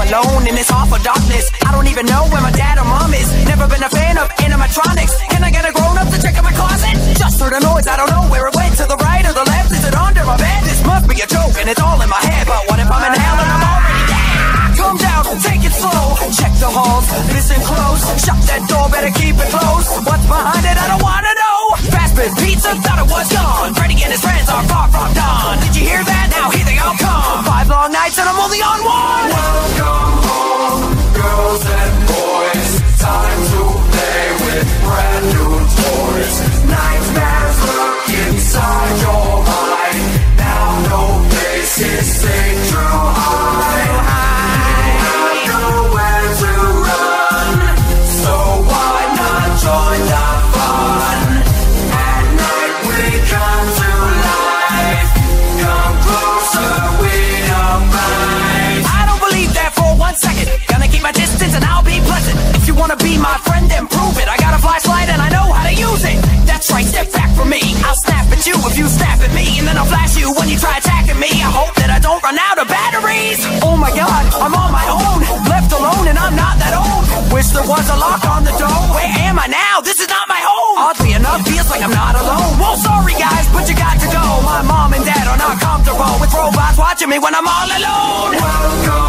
alone in this awful darkness. I don't even know where my dad or mom is. Never been a fan of animatronics. Can I get a grown-up to check out my closet? Just heard a noise, I don't know where it went. To the right or the left, is it under my bed? This must be a joke and it's all in my head. But what if I'm in hell and I'm already dead? Calm down, take it slow. Check the halls, listen close. Shut that door, better keep it closed. What's behind it, I don't wanna know. Fast food pizza, thought it was gone. Freddy and his friends are far from done. Did you hear that? Now here they all come. 5 long nights and I'm only on one. Welcome home, girls and boys. Time to play with brand new toys. Nightmares lurk inside your mind. Now no place is safe to hide. You have nowhere to run, so why not join the fun? At night we come to life. Come closer, we don't mind. I don't believe that for 1 second. Gonna keep my distance and I'll be pleasant. If you wanna be my friend, then prove it. I got a flashlight and I know how to use it. That's right, step back from me. I'll snap at you if you snap at me, and then I'll flash you when you try attacking me. I hope that I don't run out of batteries. Oh my god, I'm on my own. Left alone and I'm not that old. Wish there was a lock on the door. Where am I now? This is not my home. Oddly enough, feels like I'm not alone. Well, sorry guys, but you got to go. My mom and dad are not comfortable with robots watching me when I'm all alone. Welcome